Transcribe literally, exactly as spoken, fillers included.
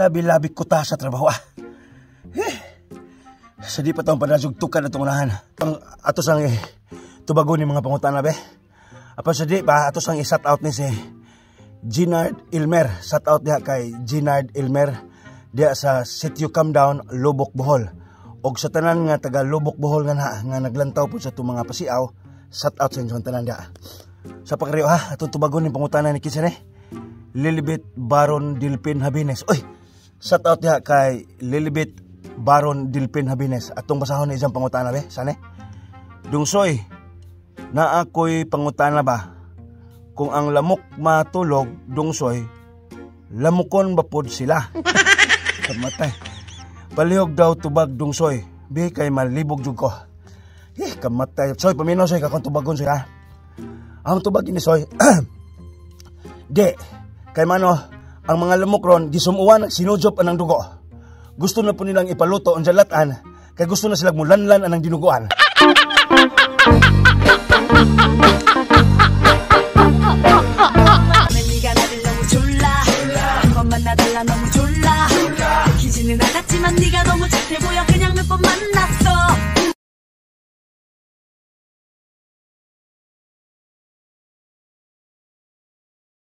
labi-labi ko ta sa trabaho ah. Eh, sa di pa taong panasugtukan na tungunahan. Ang atos ang eh, tubago ni mga pangutana be. Apa sa di pa, atos ang i-shut out ni si Ginard Ilmer. Shut out diha kay Ginard Ilmer diha sa Sitio Calm Down, Lubok, Bohol. Og sa tanan nga taga Lubok, Bohol nga na, nga naglantaw po sa itong mga pasiaw, shut out sa inyong tanan diha. Sa pagkariyo ha, atong tubago ni pangutana ni kinsa ni Lilibet Baron Dilpin Habines. Oy, shout out diha kay Lilibet Baron Dilpin Habines. Atong basahon ni isang pangutana be, sane? Dungsoy, na ako'y pangutana ba? Kung ang lamok matulog, dungsoy, lamokon ba pod sila? Kamatay. Palihog daw tubag dungsoy. Bi kay malibog jud ko. Eh, kamatay. Soy, paminaw soy kakong tubagon soy ha. Ang tubag ini soy. De, kay mano, ang mga lamok ron, gisumuan, sinujop anang dugo. Gusto na po nilang ipaluto ang jalatan, kay gusto na silang mulanlan anang dinuguan. 나달라 너무 졸라 기지는 않았지만 네가 너무 착해 보여 그냥 몇 번만